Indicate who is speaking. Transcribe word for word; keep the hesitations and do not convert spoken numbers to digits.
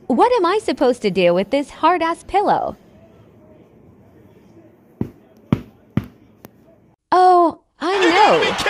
Speaker 1: What am I supposed to do with this hard-ass pillow? Oh, I know.